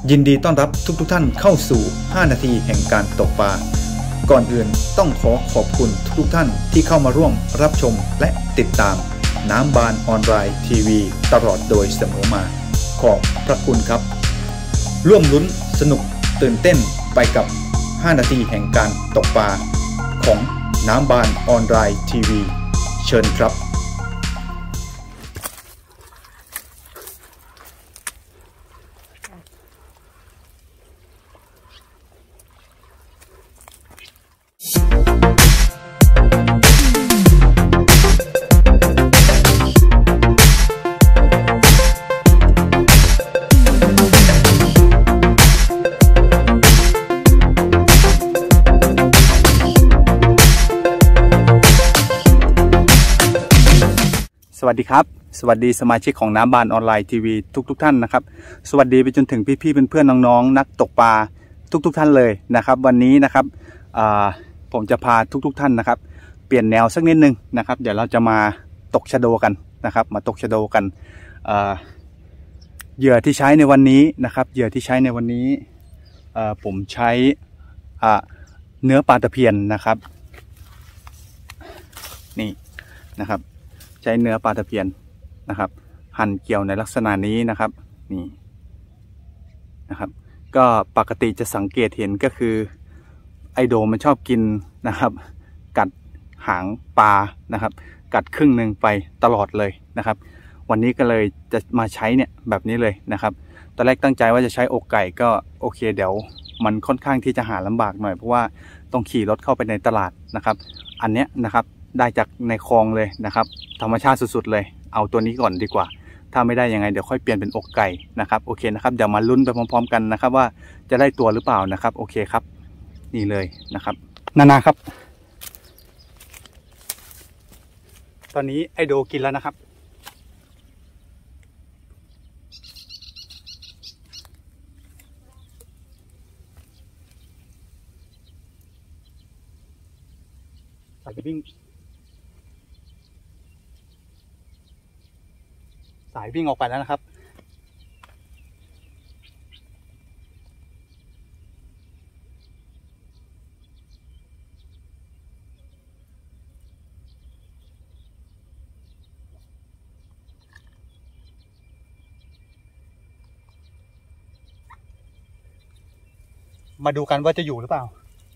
ยินดีต้อนรับทุกท่านเข้าสู่5นาทีแห่งการตกปลาก่อนอื่นต้องขอบคุณทุกท่านที่เข้ามาร่วมรับชมและติดตามน้ำบานออนไลน์ทีวีตลอดโดยเสมอมาขอบพระคุณครับร่วมลุ้นสนุกตื่นเต้นไปกับ5นาทีแห่งการตกปลาของน้ำบานออนไลน์ทีวีเชิญครับสวัสดีครับสวัสดีสมาชิกของน้ำบานออนไลน์ทีวีทุกท่านนะครับสวัสดีไปจนถึงพี่ๆเพื่อนๆน้องๆนักตกปลาทุกท่านเลยนะครับวันนี้นะครับผมจะพาทุกท่านนะครับเปลี่ยนแนวสักนิดนึงนะครับเดี๋ยวเราจะมาตกชะโดกันนะครับมาตกชะโดกันเหยื่อที่ใช้ในวันนี้นะครับเหยื่อที่ใช้ในวันนี้ผมใช้เนื้อปลาตะเพียนนะครับนี่นะครับใช้เนื้อปลาตะเพียนนะครับหั่นเกี่ยวในลักษณะนี้นะครับนี่นะครับก็ปกติจะสังเกตเห็นก็คือไอโดมันชอบกินนะครับกัดหางปลานะครับกัดครึ่งหนึ่งไปตลอดเลยนะครับวันนี้ก็เลยจะมาใช้เนี่ยแบบนี้เลยนะครับตอนแรกตั้งใจว่าจะใช้อกไก่ก็โอเคเดี๋ยวมันค่อนข้างที่จะหาลำบากหน่อยเพราะว่าต้องขี่รถเข้าไปในตลาดนะครับอันเนี้ยนะครับได้จากในคลองเลยนะครับธรรมชาติสุดๆเลยเอาตัวนี้ก่อนดีกว่าถ้าไม่ได้ยังไงเดี๋ยวค่อยเปลี่ยนเป็นอกไก่นะครับโอเคนะครับเดี๋ยวมาลุ้นไปพร้อมๆกันนะครับว่าจะได้ตัวหรือเปล่านะครับโอเคครับนี่เลยนะครับนาครับตอนนี้ไอโดกินแล้วนะครับสายวิ่งออกไปแล้วนะครับมาดูกันว่าจะอยู่หรือเปล่า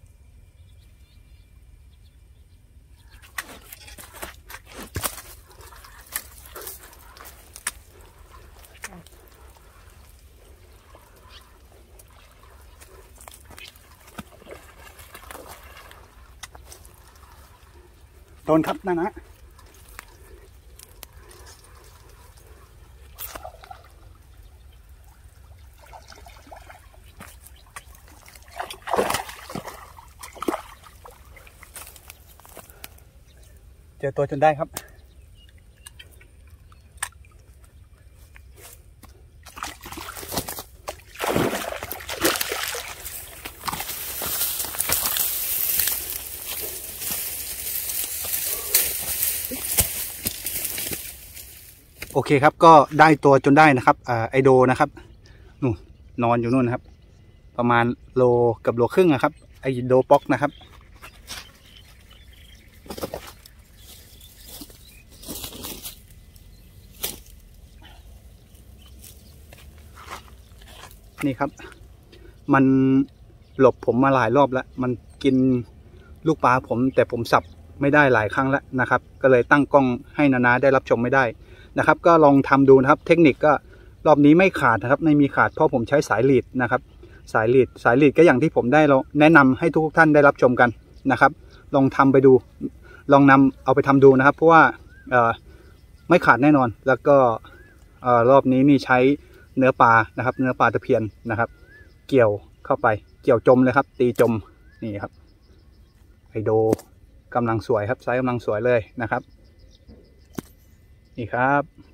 โดนครับนะเจอตัวจนได้ครับโอเคครับก็ได้ตัวจนได้นะครับไอโดนะครับนู่นนอนอยู่นู่นนะครับประมาณโลกับโลครึ่งนะครับไอโดป๊อกนะครับนี่ครับมันหลบผมมาหลายรอบแล้วมันกินลูกปลาผมแต่ผมสับไม่ได้หลายครั้งแล้วนะครับก็เลยตั้งกล้องให้นาได้รับชมไม่ได้นะครับก็ลองทำดูนะครับเทคนิคก็รอบนี้ไม่ขาดนะครับไม่มีขาดเพราะผมใช้สายลีดนะครับสายลีดก็อย่างที่ผมได้แนะนำให้ทุกท่านได้รับชมกันนะครับลองทำไปดูลองนำเอาไปทำดูนะครับเพราะว่าไม่ขาดแน่นอนแล้วก็รอบนี้นี่ใช้เนื้อปลานะครับเนื้อปลาตะเพียนนะครับเกี่ยวเข้าไปเกี่ยวจมเลยครับตีจมนี่ครับไฮโดกำลังสวยครับไซส์กำลังสวยเลยนะครับนี่ครับ